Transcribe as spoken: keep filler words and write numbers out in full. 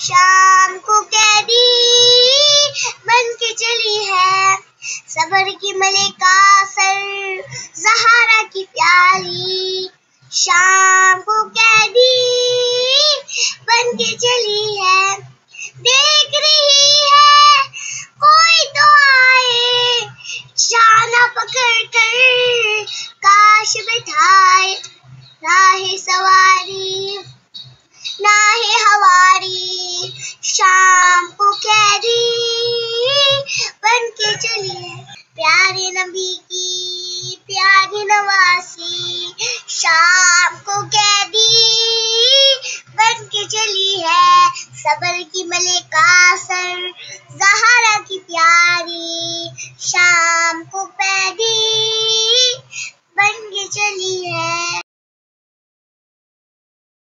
شام کو قیدی بن کے چلی ہے، صبر کی ملکہ سر زہرا کی پیاری. شام کو قیدی بن کے چلی ہے، دیکھ رہی ہے کوئی تو آئے، شانہ پکڑ کر کاش بٹھائے. راہ سواری نہ ہے ہواری، شام کو قیدی بن کے چلی ہے. پیارے نبی کی پیاری نواسی، شام کو قیدی بن کے چلی ہے، صبر کی ملکہ سر زہرا کی پیاری. شام کو